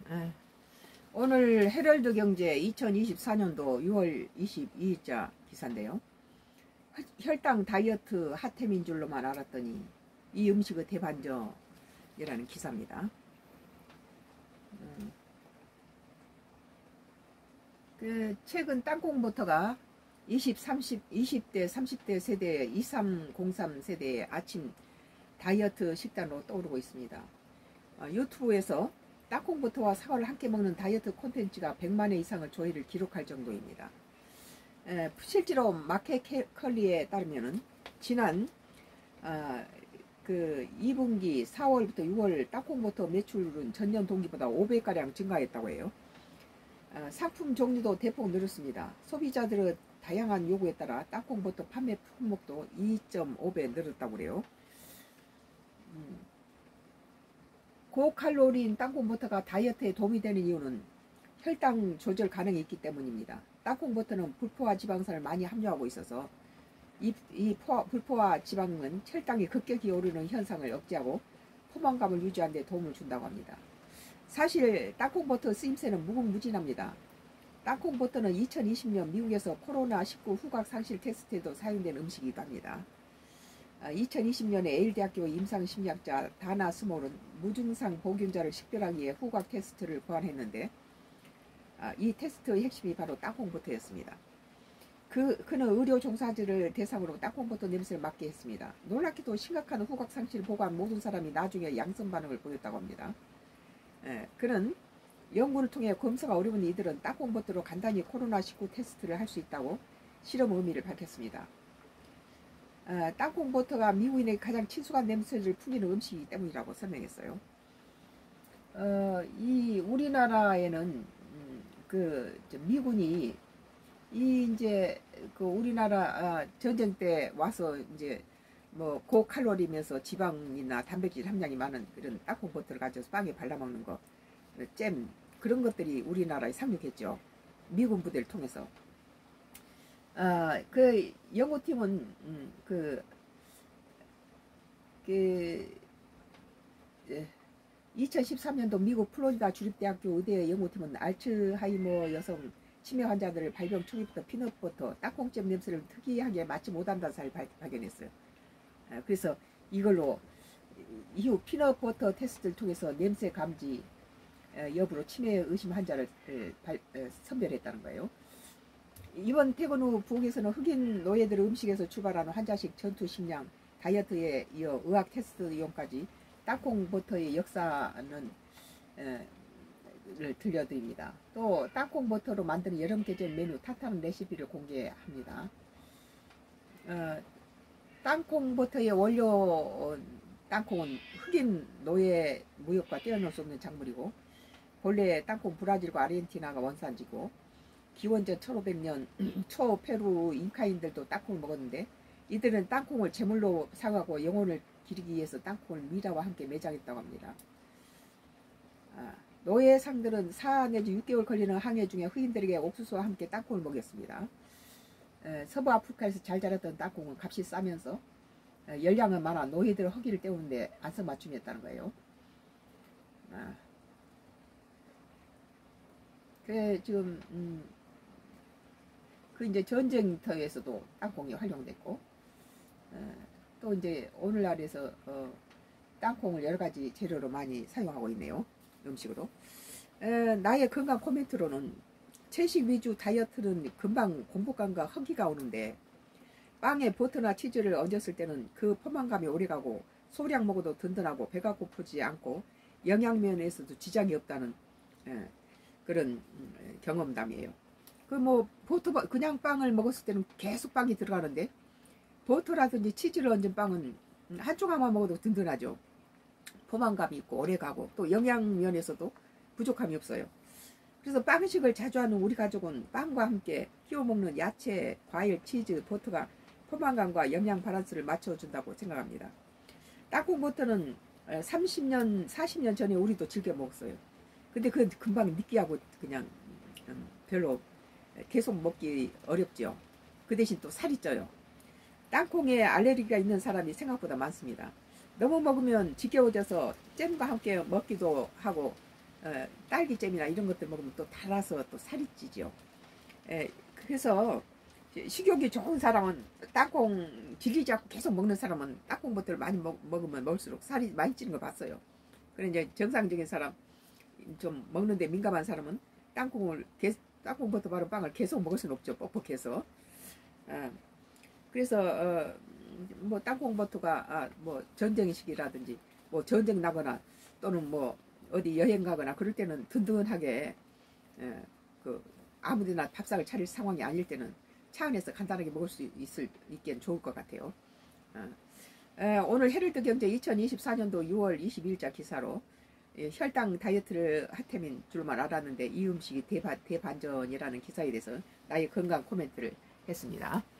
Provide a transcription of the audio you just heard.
아, 오늘 헤럴드 경제 2024년도 6월 22일자 기사인데요. 혈당 다이어트 핫템인 줄로만 알았더니 이 음식의 대반전이라는 기사입니다. 최근 땅콩버터가 20대 30대 세대 2303 세대의 아침 다이어트 식단으로 떠오르고 있습니다. 유튜브에서 땅콩버터와 사과를 함께 먹는 다이어트 콘텐츠가 100만 회 이상의 조회를 기록할 정도입니다. 실제로 마켓 컬리에 따르면은 지난 2분기 4월부터 6월 땅콩버터 매출은 전년 동기보다 5배가량 증가했다고 해요. 상품 종류도 대폭 늘었습니다. 소비자들의 다양한 요구에 따라 땅콩버터 판매 품목도 2.5배 늘었다고 그래요. 고칼로리인 땅콩버터가 다이어트에 도움이 되는 이유는 혈당 조절 가능이 있기 때문입니다. 땅콩버터는 불포화 지방산을 많이 함유하고 있어서 이 불포화 지방은 혈당이 급격히 오르는 현상을 억제하고 포만감을 유지하는 데 도움을 준다고 합니다. 사실 땅콩버터 쓰임새는 무궁무진합니다. 땅콩버터는 2020년 미국에서 코로나19 후각 상실 테스트에도 사용된 음식이기도 합니다. 2020년에 에일대학교 임상심리학자 다나 스몰은 무증상 보균자를 식별하기 위해 후각 테스트를 고안했는데 이 테스트의 핵심이 바로 땅콩버터였습니다. 그는 의료 종사자를 대상으로 땅콩버터 냄새를 맡게 했습니다. 놀랍게도 심각한 후각 상실을 보고한 모든 사람이 나중에 양성 반응을 보였다고 합니다. 그는 연구를 통해 검사가 어려운 이들은 땅콩버터로 간단히 코로나19 테스트를 할 수 있다고 실험 의미를 밝혔습니다. 땅콩버터가 미국인에게 가장 친숙한 냄새를 풍기는 음식이기 때문이라고 설명했어요. 이 우리나라에는 미군이 이제 우리나라 전쟁 때 와서 이제 뭐 고칼로리면서 지방이나 단백질 함량이 많은 그런 땅콩버터를 가져서 빵에 발라먹는 거, 잼 그런 것들이 우리나라에 상륙했죠. 미군 부대를 통해서. 그 연구팀은 2013년도 미국 플로리다 주립대학교 의대 연구팀은 알츠하이머 여성 치매 환자들을 발병 초기부터 피넛버터, 땅콩잼 냄새를 특이하게 맡지 못한다는 사실을 발견했어요. 그래서 이걸로 이후 피넛버터 테스트를 통해서 냄새 감지 여부로 치매 의심 환자를 선별했다는 거예요. 이번 퇴근 후 부엌에서는 흑인 노예들의 음식에서 출발하는 환자식 전투 식량 다이어트에 이어 의학 테스트 이용까지 땅콩버터의 역사는 를 들려드립니다. 또 땅콩버터로 만드는 여름 계절 메뉴 타타는 레시피를 공개합니다. 땅콩버터의 원료 땅콩은 흑인 노예 무역과 떼어놓을 수 없는 작물이고 본래 땅콩 브라질과 아르헨티나가 원산지고 기원전 1500년 초페루 잉카인들도 땅콩을 먹었는데 이들은 땅콩을 제물로 사가고 영혼을 기리기 위해서 땅콩을 미라와 함께 매장했다고 합니다. 노예상들은 4 내지 6개월 걸리는 항해 중에 흑인들에게 옥수수와 함께 땅콩을 먹였습니다. 서부 아프리카에서 잘 자랐던 땅콩은 값이 싸면서 열량은 많아 노예들의 허기를 때우는데 안성맞춤이었다는 거예요. 지금 이제 전쟁터에서도 땅콩이 활용됐고 또 이제 오늘날에서 땅콩을 여러 가지 재료로 많이 사용하고 있네요. 음식으로. 나의 건강 코멘트로는 채식 위주 다이어트는 금방 공복감과 허기가 오는데 빵에 버터나 치즈를 얹었을 때는 그 포만감이 오래가고 소량 먹어도 든든하고 배가 고프지 않고 영양면에서도 지장이 없다는 그런 경험담이에요. 버터 그냥 빵을 먹었을 때는 계속 빵이 들어가는데 버터라든지 치즈를 얹은 빵은 한 조각만 먹어도 든든하죠. 포만감이 있고 오래가고 또 영양면에서도 부족함이 없어요. 그래서 빵식을 자주 하는 우리 가족은 빵과 함께 끼워 먹는 야채, 과일, 치즈, 버터가 포만감과 영양 밸런스를 맞춰준다고 생각합니다. 땅콩버터는 30년, 40년 전에 우리도 즐겨 먹었어요. 근데 그 금방 느끼하고 그냥 별로 계속 먹기 어렵죠. 그 대신 또 살이 쪄요. 땅콩에 알레르기가 있는 사람이 생각보다 많습니다. 너무 먹으면 지겨워져서 잼과 함께 먹기도 하고 딸기잼이나 이런 것들 먹으면 또 달아서 또 살이 찌죠. 그래서 식욕이 좋은 사람은 땅콩 질리지 않고 계속 먹는 사람은 땅콩버터를 많이 먹으면 먹을수록 살이 많이 찌는 거 봤어요. 그래 이제 정상적인 사람, 좀 먹는데 민감한 사람은 땅콩버터 바른 빵을 계속 먹을 수는 없죠. 뻑뻑해서. 그래서 뭐 땅콩버터가 뭐 전쟁 시기라든지 뭐 전쟁 나거나 또는 뭐 어디 여행 가거나 그럴 때는 든든하게 그 아무데나 밥상을 차릴 상황이 아닐 때는 차 안에서 간단하게 먹을 수 있기엔 좋을 것 같아요. 오늘 헤럴드 경제 2024년도 6월 22일자 기사로 혈당 다이어트를 하템인 줄만 알았는데 이 음식이 대반전이라는 기사에 대해서 나의 건강 코멘트를 했습니다.